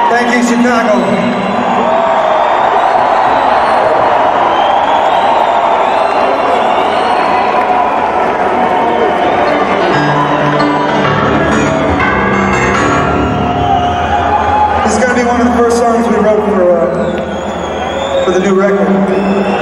Thank you, Chicago. This is going to be one of the first songs we wrote for the new record.